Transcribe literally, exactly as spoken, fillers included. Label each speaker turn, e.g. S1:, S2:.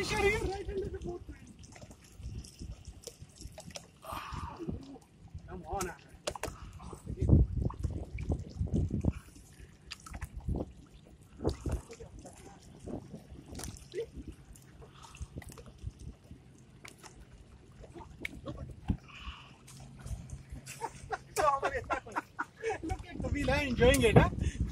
S1: fish are here right under the boat. Come on, Ahmed. Look at the wheel, I'm enjoying it, huh?